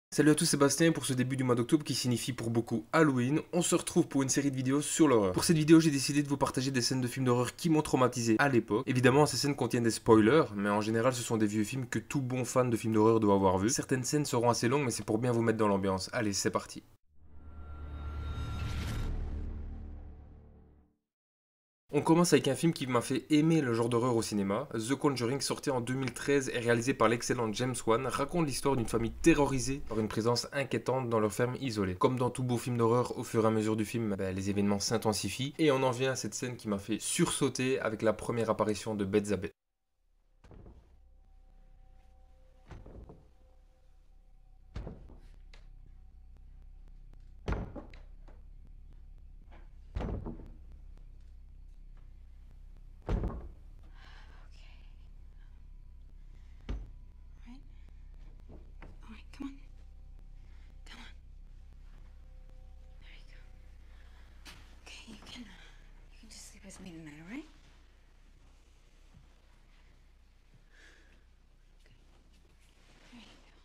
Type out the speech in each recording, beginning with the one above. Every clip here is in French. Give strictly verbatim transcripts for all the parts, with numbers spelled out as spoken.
Salut à tous, Sébastien. Pour ce début du mois d'octobre qui signifie pour beaucoup Halloween, on se retrouve pour une série de vidéos sur l'horreur. Pour cette vidéo, j'ai décidé de vous partager des scènes de films d'horreur qui m'ont traumatisé à l'époque. Évidemment, ces scènes contiennent des spoilers, mais en général, ce sont des vieux films que tout bon fan de films d'horreur doit avoir vu. Certaines scènes seront assez longues, mais c'est pour bien vous mettre dans l'ambiance. Allez, c'est parti. On commence avec un film qui m'a fait aimer le genre d'horreur au cinéma. The Conjuring, sorti en deux mille treize et réalisé par l'excellent James Wan, raconte l'histoire d'une famille terrorisée par une présence inquiétante dans leur ferme isolée. Comme dans tout beau film d'horreur, au fur et à mesure du film, ben, les événements s'intensifient et on en vient à cette scène qui m'a fait sursauter avec la première apparition de Bethzabeth. With me tonight, all right? There you go.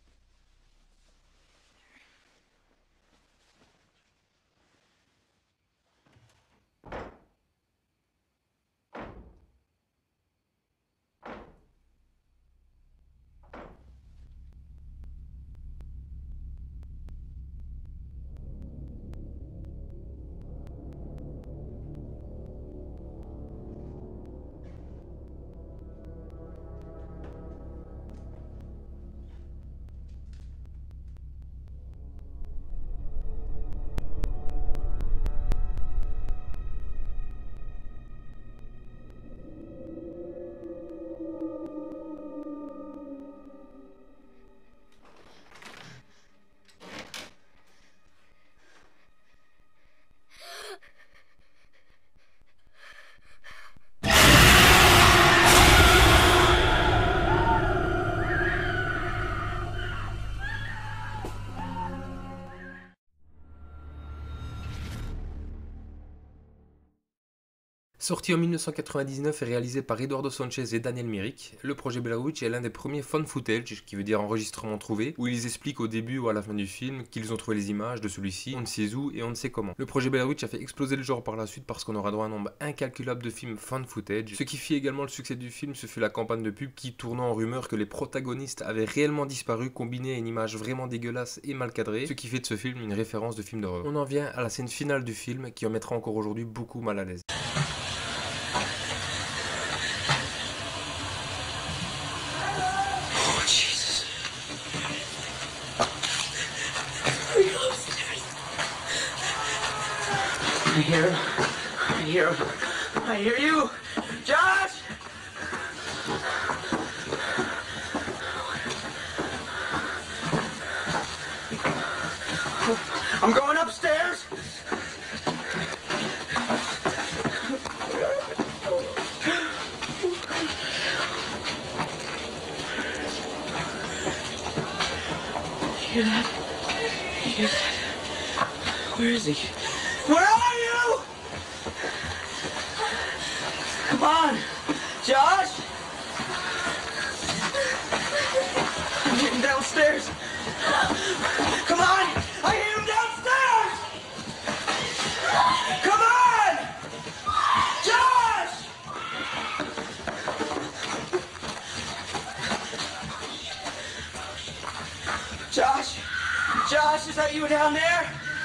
Sorti en mille neuf cent quatre-vingt-dix-neuf et réalisé par Eduardo Sanchez et Daniel Myrick, le projet Blair Witch est l'un des premiers found footage, qui veut dire enregistrement trouvé, où ils expliquent au début ou à la fin du film qu'ils ont trouvé les images de celui-ci, on ne sait où et on ne sait comment. Le projet Blair Witch a fait exploser le genre par la suite parce qu'on aura droit à un nombre incalculable de films found footage. Ce qui fit également le succès du film, ce fut la campagne de pub qui tournant en rumeur que les protagonistes avaient réellement disparu, combiné à une image vraiment dégueulasse et mal cadrée, ce qui fait de ce film une référence de film d'horreur. On en vient à la scène finale du film qui en mettra encore aujourd'hui beaucoup mal à l'aise. I hear him. I hear him. I hear you. Josh! I'm going upstairs. Hear that? Hear that? Where is he? Where are you? Come on, Josh! I'm getting downstairs. Come on! I hear him downstairs! Come on! Josh! Josh? Josh, is that you down there?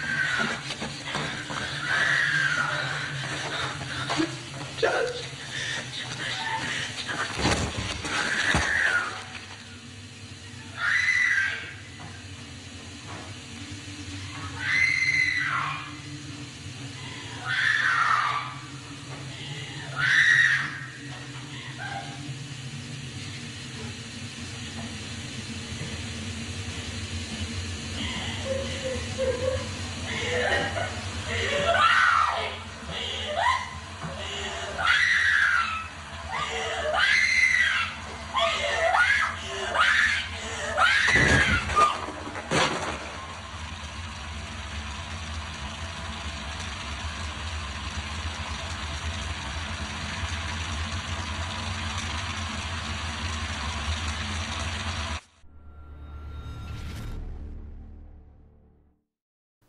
Josh.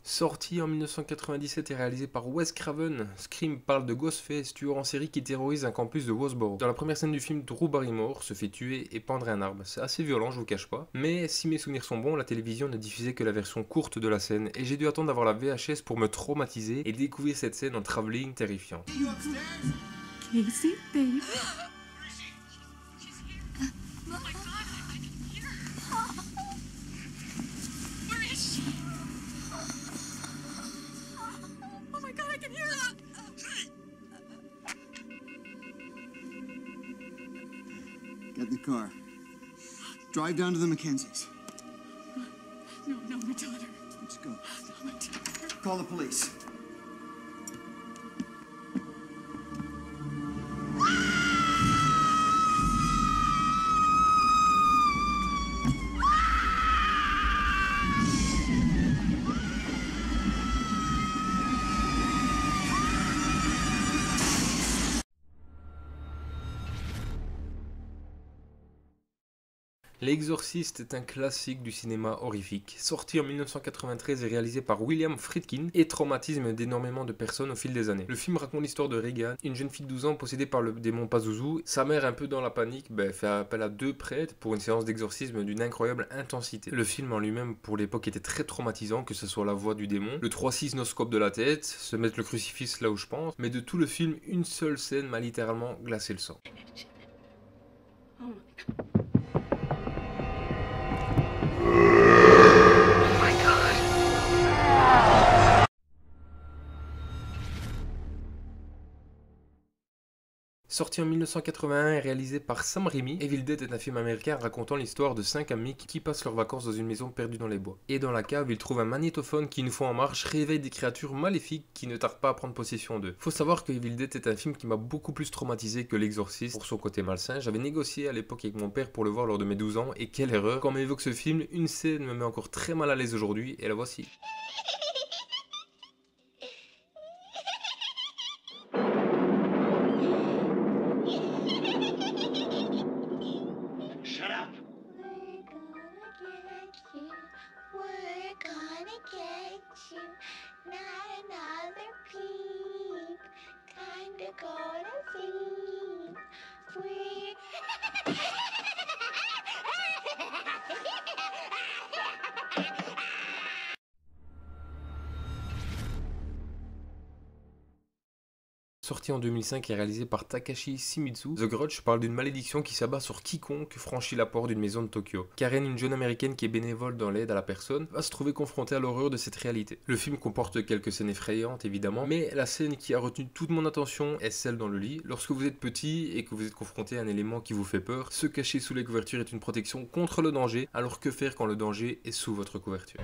Sorti en mille neuf cent quatre-vingt-dix-sept et réalisé par Wes Craven, Scream parle de Ghostface, tueur en série qui terrorise un campus de Woodsboro. Dans la première scène du film, Drew Barrymore se fait tuer et pendre un arbre. C'est assez violent, je vous cache pas. Mais si mes souvenirs sont bons, la télévision ne diffusait que la version courte de la scène et j'ai dû attendre d'avoir la V H S pour me traumatiser et découvrir cette scène en travelling terrifiant. Casey, babe. Get in the car. Drive down to the Mackenzies. No, no, my daughter. Let's go. No, my daughter. Call the police. L'Exorciste est un classique du cinéma horrifique, sorti en mille neuf cent quatre-vingt-treize et réalisé par William Friedkin et traumatisme d'énormément de personnes au fil des années. Le film raconte l'histoire de Regan, une jeune fille de douze ans possédée par le démon Pazuzu. Sa mère, un peu dans la panique, ben, fait appel à deux prêtres pour une séance d'exorcisme d'une incroyable intensité. Le film en lui-même, pour l'époque, était très traumatisant, que ce soit la voix du démon, le trois six noscope de la tête, se mettre le crucifix là où je pense, mais de tout le film, une seule scène m'a littéralement glacé le sang. Oh my God. Sorti en mille neuf cent quatre-vingt-un et réalisé par Sam Raimi, Evil Dead est un film américain racontant l'histoire de cinq amis qui passent leurs vacances dans une maison perdue dans les bois. Et dans la cave, ils trouvent un magnétophone qui, une fois en marche, réveille des créatures maléfiques qui ne tardent pas à prendre possession d'eux. Faut savoir que Evil Dead est un film qui m'a beaucoup plus traumatisé que L'Exorciste pour son côté malsain. J'avais négocié à l'époque avec mon père pour le voir lors de mes douze ans et quelle erreur. Quand m'évoque ce film, une scène me met encore très mal à l'aise aujourd'hui et la voici. Sorti en deux mille cinq et réalisé par Takashi Shimizu, The Grudge parle d'une malédiction qui s'abat sur quiconque franchit la porte d'une maison de Tokyo. Karen, une jeune américaine qui est bénévole dans l'aide à la personne, va se trouver confrontée à l'horreur de cette réalité. Le film comporte quelques scènes effrayantes évidemment, mais la scène qui a retenu toute mon attention est celle dans le lit. Lorsque vous êtes petit et que vous êtes confronté à un élément qui vous fait peur, se cacher sous les couvertures est une protection contre le danger, alors que faire quand le danger est sous votre couverture?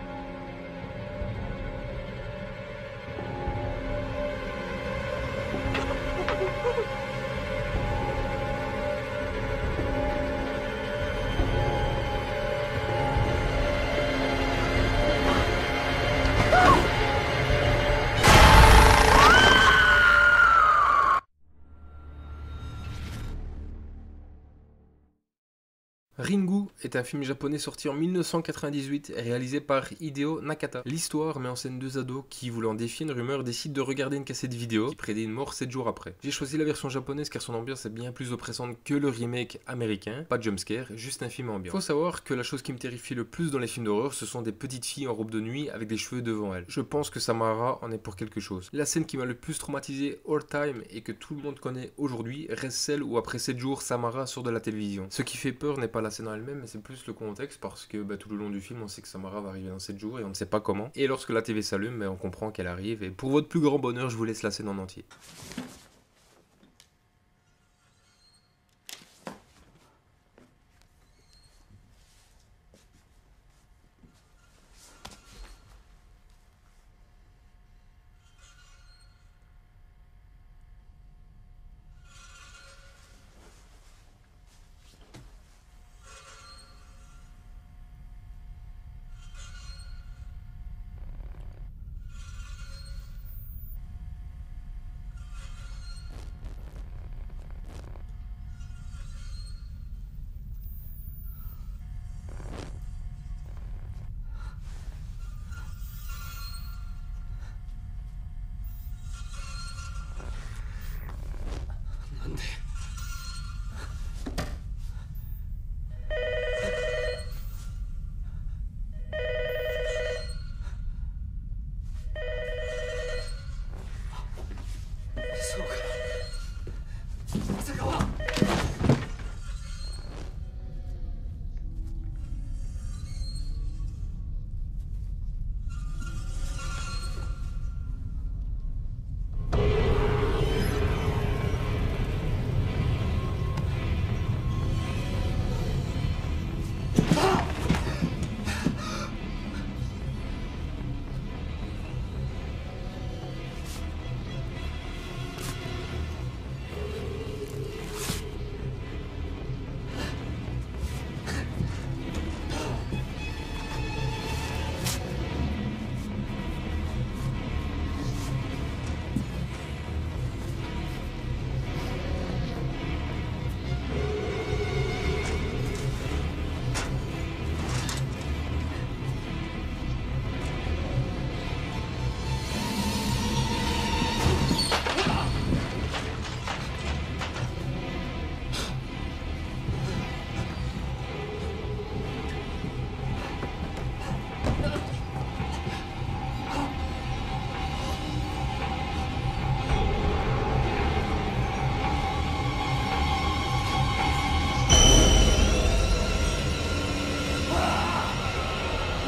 Ringu est un film japonais sorti en mille neuf cent quatre-vingt-dix-huit, réalisé par Hideo Nakata. L'histoire met en scène deux ados qui, voulant défier une rumeur, décident de regarder une cassette vidéo qui prédit une mort sept jours après. J'ai choisi la version japonaise car son ambiance est bien plus oppressante que le remake américain. Pas de jumpscare, juste un film ambiant. Faut savoir que la chose qui me terrifie le plus dans les films d'horreur, ce sont des petites filles en robe de nuit avec des cheveux devant elles. Je pense que Samara en est pour quelque chose. La scène qui m'a le plus traumatisé all time et que tout le monde connaît aujourd'hui reste celle où après sept jours, Samara sort de la télévision. Ce qui fait peur n'est pas la scène en elle-même, mais c'est plus le contexte parce que bah, tout le long du film on sait que Samara va arriver dans sept jours et on ne sait pas comment. Et lorsque la T V s'allume, bah, on comprend qu'elle arrive et pour votre plus grand bonheur je vous laisse la scène en entier.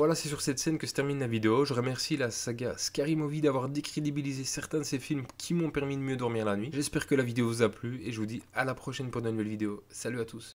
Voilà, c'est sur cette scène que se termine la vidéo. Je remercie la saga Scary Movie d'avoir décrédibilisé certains de ces films qui m'ont permis de mieux dormir la nuit. J'espère que la vidéo vous a plu et je vous dis à la prochaine pour de nouvelles vidéos. Salut à tous.